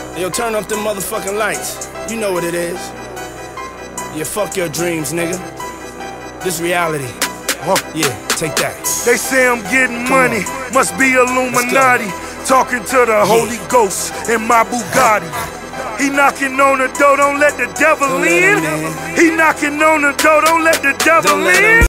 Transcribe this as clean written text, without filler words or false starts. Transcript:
Yo, turn off them motherfucking lights. You know what it is. Yeah, fuck your dreams, nigga. This reality. Yeah, take that. They say I'm getting money, must be Illuminati. Talking to the Holy Ghost in my Bugatti. He knocking on the door, don't let the devil in. He knocking on the door, don't let the devil in.